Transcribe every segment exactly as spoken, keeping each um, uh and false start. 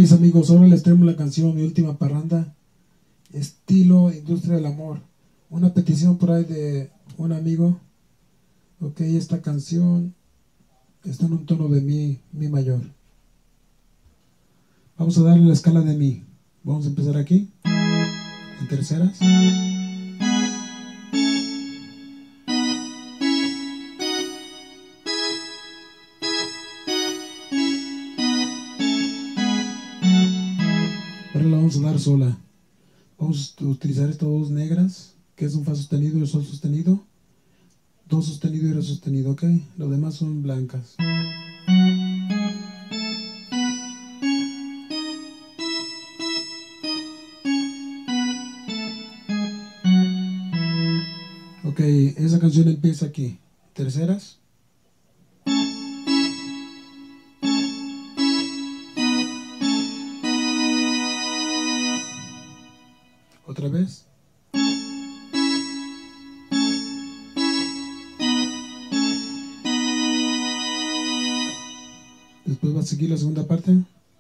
mis amigos, ahora les tenemos la canción Mi Última Parranda, estilo Industria del Amor. Una petición por ahí de un amigo. Ok, esta canción está en un tono de mi, mi mayor. Vamos a darle la escala de mi. Vamos a empezar aquí, en terceras. Ahora la vamos a dar sola. Vamos a utilizar estas dos negras, que es un fa sostenido y el sol sostenido, do sostenido y re sostenido, ok. Los demás son blancas. Ok, esa canción empieza aquí, terceras. Otra vez. Después va a seguir la segunda parte.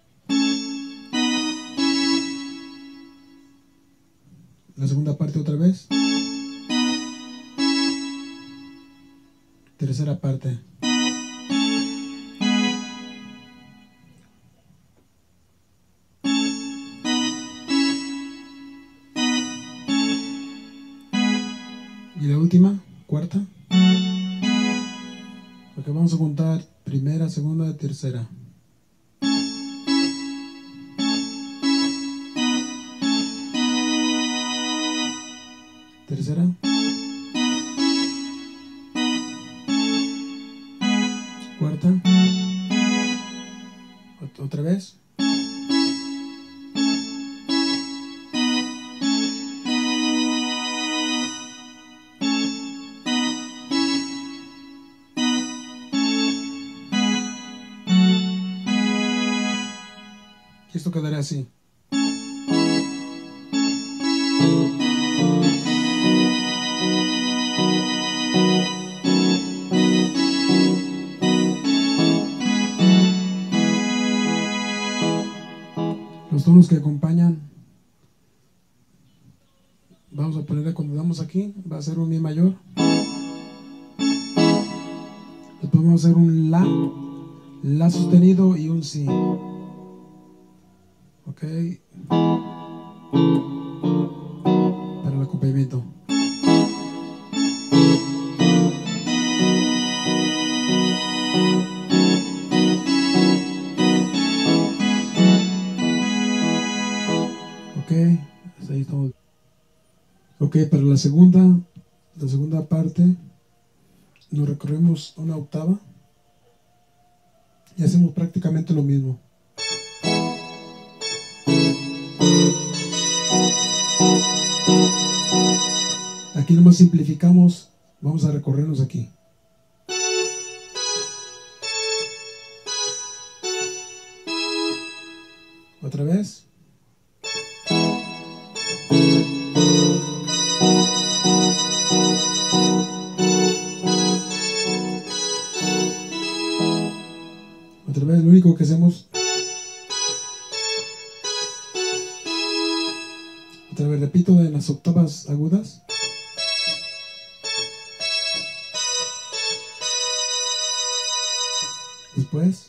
La segunda parte otra vez. Tercera parte. Y la última, cuarta. Porque vamos a contar primera, segunda y tercera. Tercera. Cuarta. Otra vez. Y esto quedará así. Los tonos que acompañan, vamos a ponerle cuando damos aquí, va a ser un mi mayor. Después vamos a hacer un la, la sostenido y un si. Ok. Para el acompañamiento. Ok, hasta ahí estamos. Ok, para la segunda, la segunda parte, nos recorremos una octava y hacemos prácticamente lo mismo. Aquí nomás simplificamos, vamos a recorrernos aquí. Otra vez. Otra vez, lo único que hacemos. Otra vez, repito, en las octavas agudas. Después.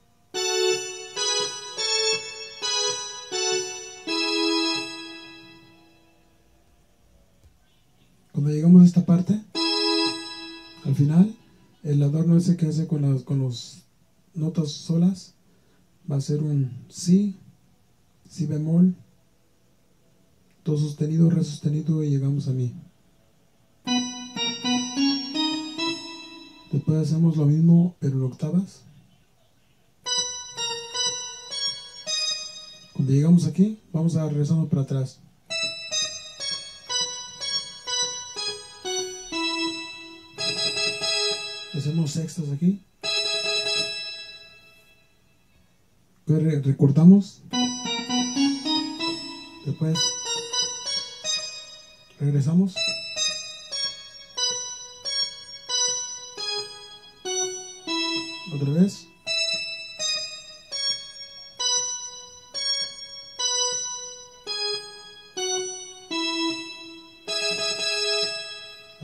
Cuando llegamos a esta parte, al final, el adorno ese que hace con las con los notas solas va a ser un si, si bemol, do sostenido, re sostenido y llegamos a mi. Después hacemos lo mismo pero en octavas. Cuando llegamos aquí, vamos a regresarnos para atrás. Hacemos sextas aquí. Después recortamos. Después regresamos. Otra vez.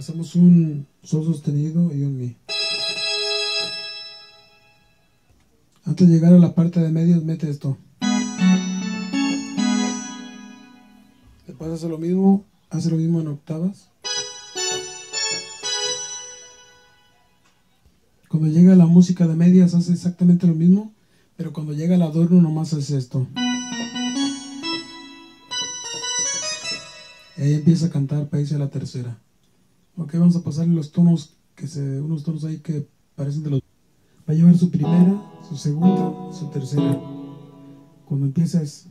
Hacemos un sol sostenido y un mi. Antes de llegar a la parte de medios, mete esto. Después hace lo mismo, hace lo mismo en octavas. Cuando llega la música de medias hace exactamente lo mismo, pero cuando llega el adorno nomás hace esto. Y ahí empieza a cantar para irse a la tercera. Ok, vamos a pasarle los tonos, que se, unos tonos ahí que parecen de los... Va a llevar su primera, su segunda, su tercera. Cuando empieza es...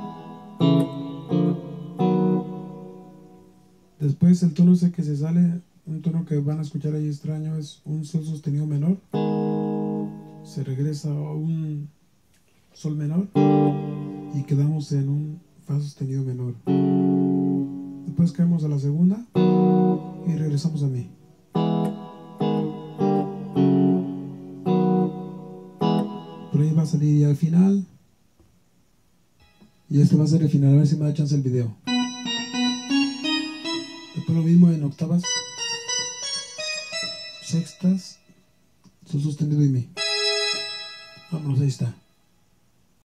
Después el tono ese que se sale, un tono que van a escuchar ahí extraño, es un sol sostenido menor. Se regresa a un sol menor y quedamos en un fa sostenido menor. Después caemos a la segunda y regresamos a mi. Por ahí va a salir ya el final. Y este va a ser el final, a ver si me da chance el video. Después lo mismo en octavas, sextas, sol sostenido y mi. Vámonos, ahí está.